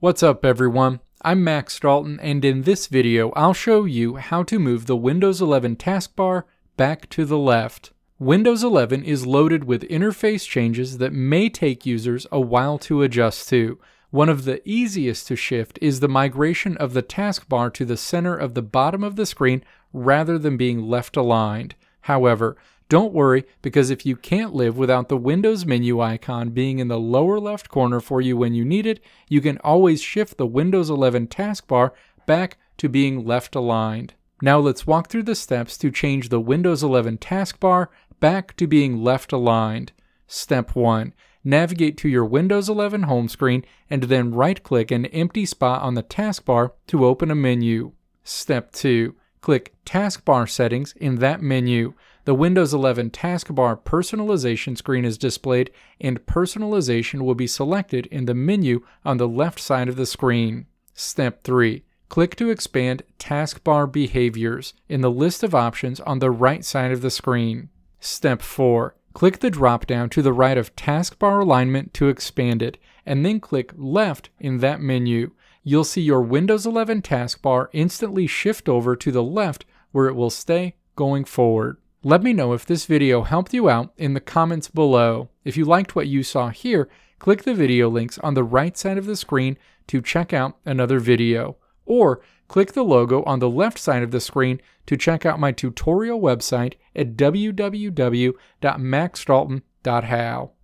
What's up everyone, I'm Max Dalton, and in this video I'll show you how to move the Windows 11 taskbar back to the left. Windows 11 is loaded with interface changes that may take users a while to adjust to. One of the easiest to shift is the migration of the taskbar to the center of the bottom of the screen rather than being left aligned. However, don't worry, because if you can't live without the Windows menu icon being in the lower left corner for you when you need it, you can always shift the Windows 11 taskbar back to being left aligned. Now let's walk through the steps to change the Windows 11 taskbar back to being left aligned. Step 1. Navigate to your Windows 11 home screen and then right-click an empty spot on the taskbar to open a menu. Step 2. Click Taskbar Settings in that menu. The Windows 11 taskbar personalization screen is displayed, and personalization will be selected in the menu on the left side of the screen. Step 3. Click to expand taskbar behaviors in the list of options on the right side of the screen. Step 4. Click the drop-down to the right of taskbar alignment to expand it, and then click left in that menu. You'll see your Windows 11 taskbar instantly shift over to the left, where it will stay going forward. Let me know if this video helped you out in the comments below. If you liked what you saw here, click the video links on the right side of the screen to check out another video. Or click the logo on the left side of the screen to check out my tutorial website at www.maxdalton.how.